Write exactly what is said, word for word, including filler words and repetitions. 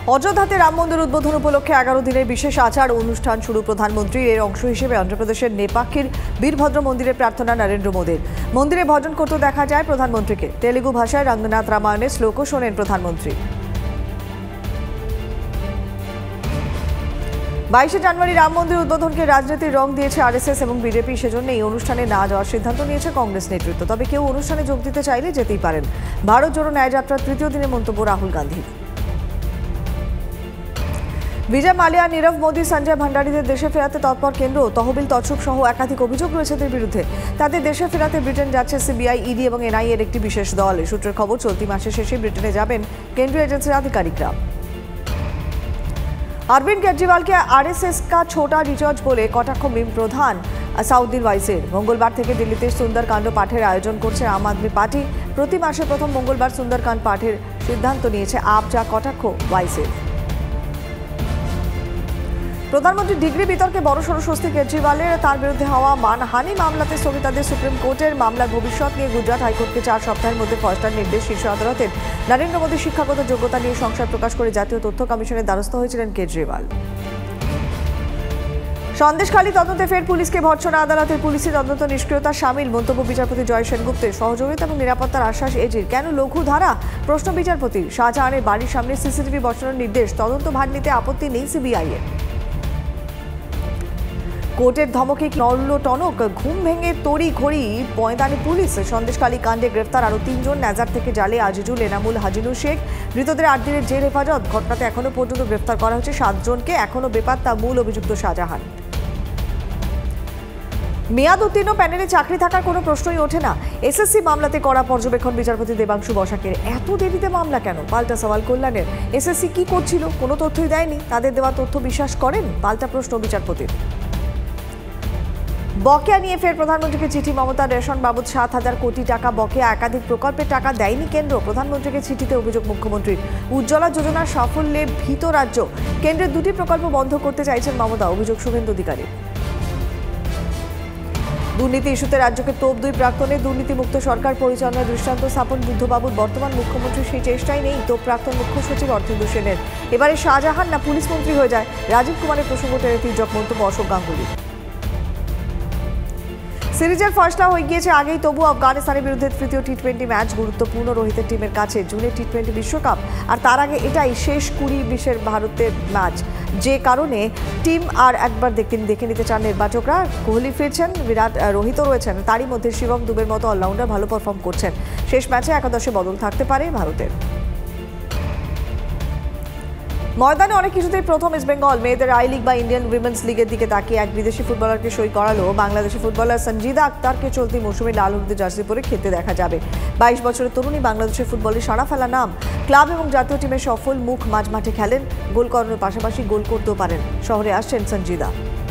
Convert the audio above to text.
অযোধ্যাতে রাম মন্দির উদ্বোধন উপলক্ষে এগারো দিনের বিশেষ আচার অনুষ্ঠান শুরু প্রধানমন্ত্রীর। এর অংশ হিসেবে অন্ধ্রপ্রদেশের নেপাক্ষীর বীরভদ্র মন্দিরে প্রার্থনা নরেন্দ্র মোদীর। মন্দিরে ভজন করতে দেখা যায় প্রধানমন্ত্রীকে। তেলেগু ভাষায় রঙ্গনাথ রামায়ণের শ্লোকও শোনেন প্রধানমন্ত্রী। বাইশে জানুয়ারি রাম মন্দির উদ্বোধনকে রাজনীতির রং দিয়েছে আরএসএস এবং বিজেপি। সেজন্য এই অনুষ্ঠানে না যাওয়ার সিদ্ধান্ত নিয়েছে কংগ্রেস নেতৃত্ব। তবে কেউ অনুষ্ঠানে যোগ দিতে চাইলে যেতেই পারেন। ভারত জোড়ো ন্যায়যাত্রার তৃতীয় দিনে মন্তব্য রাহুল গান্ধীর। বিজয় মালিয়া, নীরব মোদী, সঞ্জয় ভান্ডারীদের দেশে ফেরাতে তৎপর কেন্দ্র। তহবিল তছরূপ সহ একাধিক অভিযোগ রয়েছে তাদের বিরুদ্ধে। তাদের দেশে ফেরাতে ব্রিটেন যাচ্ছে সিবিআই, ইডি এবং এনআইএ এর একটি বিশেষ দল। সূত্রের খবর, চলতি মাসের শেষে ব্রিটেনে যাবেন কেন্দ্রীয় এজেন্সির আধিকারিকরা। अरविंद केजरीवाल के आरएसएस का छोटा रिचार्ज बोले कटाक्ष मिम प्रधान साउद्दीन वाइसेर। मंगलवार থেকে দিল্লিতে সুন্দরকাণ্ড পাঠের আয়োজন করছে আম আদমি পার্টি। প্রতি মাসে প্রথম মঙ্গলবার সুন্দরকাণ্ড পাঠের সিদ্ধান্ত নিয়েছে আপ, যা কটাক্ষ ওয়াইসের। প্রধানমন্ত্রী ডিগ্রি বিতর্কে বড়সড় স্বস্তি কেজরিওয়ালের। তার বিরুদ্ধে হওয়া মানহানি মামলাতে স্থগিতাদেশ সুপ্রিম কোর্টের। মামলার ভবিষ্যৎ নিয়ে গুজরাট হাইকোর্টকে চার সপ্তাহের মধ্যে ফয়সলার নির্দেশ শীর্ষ আদালতের। নরেন্দ্র মোদীর শিক্ষাগত যোগ্যতা নিয়ে সংশয় প্রকাশ করে জাতীয় তথ্য কমিশনের দ্বারস্থ হয়েছিলেন কেজরিওয়াল। সন্দেশখালী তদন্তে ফের পুলিশকে ভর্ৎসনা। আদালতের পুলিশি তদন্ত নিষ্ক্রিয়তা সামিল। মন্তব্য বিচারপতি জয় সেনগুপ্তের। সহযোগিতা এবং নিরাপত্তার আশ্বাস এজির। কেন লঘু ধারা? প্রশ্ন বিচারপতির। শাহজাহানের বাড়ির সামনে সিসিটিভি বসানোর নির্দেশ। তদন্ত ভার নিতে আপত্তি নেই সিবিআই এর। কোর্টের ধমকে নড়ল টনক। ঘুম ভেঙে তড়ি ঘড়ি ময়দানে পুলিশ। সন্দেশখালী কাণ্ডে গ্রেফতার আরও তিনজন। নেজার থেকে জালে আজিজুল, এনামুল, হাজিনুর শেখ। মৃতদের আট দিনের জেল হেফাজত। ঘটনাতে এখনো পর্যন্ত গ্রেফতার করা হয়েছে সাতজনকে। এখনো বেপাত্তা মূল অভিযুক্ত শাহজাহান। মেয়াদ উত্তীর্ণ প্যানেলে চাকরি থাকার কোনো প্রশ্নই ওঠে না। এসএসসি মামলাতে কড়া পর্যবেক্ষণ বিচারপতি দেবাংশু বসাকের। এত দেরিতে মামলা কেন? পাল্টা সওয়াল কল্যাণের। এসএসসি কি করছিল? কোনো তথ্যই দেয়নি। তাদের দেওয়া তথ্য বিশ্বাস করেন? পাল্টা প্রশ্ন বিচারপতির। বকেয়া নিয়ে ফের প্রধানমন্ত্রীকে চিঠি মমতার। রেশন বাবদ সাত হাজার কোটি টাকা বকেয়া। একাধিক প্রকল্পের টাকা দেয়নি কেন্দ্র। প্রধানমন্ত্রীকে চিঠিতে অভিযোগ মুখ্যমন্ত্রীর। উজ্জ্বলা যোজনার সাফল্যে ভীত রাজ্য। কেন্দ্রের দুটি প্রকল্প বন্ধ করতে চাইছেন মমতা। অভিযোগ শুভেন্দু অধিকারী। দুর্নীতি ইস্যুতে রাজ্যকে তোপ দুই প্রাক্তনের। দুর্নীতিমুক্ত সরকার পরিচালনার দৃষ্টান্ত স্থাপন বুদ্ধবাবুর। বর্তমান মুখ্যমন্ত্রীর সেই চেষ্টাই নেই। তোপ প্রাক্তন মুখ্য সচিব অর্থেন্দু সেনের। এবারে শাহজাহান না পুলিশ মন্ত্রী হয়ে যায়? রাজীব কুমারের প্রসঙ্গ টেনে তির্যক মন্তব্য অশোক গাঙ্গুলি। সিরিজের ফয়সলা হয়ে গিয়েছে আগেই, তবু আফগানিস্তানের বিরুদ্ধে তৃতীয় টি টোয়েন্টি ম্যাচ গুরুত্বপূর্ণ রোহিতের টিমের কাছে। জুনে টি টোয়েন্টি বিশ্বকাপ, আর তার আগে এটাই শেষ কুড়ি বিশের ভারতের ম্যাচ। যে কারণে টিম আর একবার দেখে দেখে নিতে চান নির্বাচকরা। কোহলি ফিরছেন, বিরাট, রোহিতও রয়েছেন। তারই মধ্যে শিবম দুবের মতো অলরাউন্ডার ভালো পারফর্ম করছেন। শেষ ম্যাচে একাদশে বদল থাকতে পারে ভারতের। ময়দানে অনেক কিছুতেই প্রথম ইস্টবেঙ্গল। মেয়েদের আই লিগ বা ইন্ডিয়ান উইমেন্স লিগের দিকে তাকিয়ে এক বিদেশি ফুটবলারকে সই করালো বাংলাদেশি ফুটবলার সঞ্জিদা আক্তারকে। চলতি মৌসুমে লাল হলুদের জার্সি পরে খেলতে দেখা যাবে। বাইশ বছরের তরুণী বাংলাদেশের ফুটবলে সাড়া ফেলা নাম। ক্লাব এবং জাতীয় টিমের সফল মুখ। মাঝ মাঠে খেলেন, গোল করানোর পাশাপাশি গোল করতেও পারেন। শহরে আসছেন সঞ্জিদা।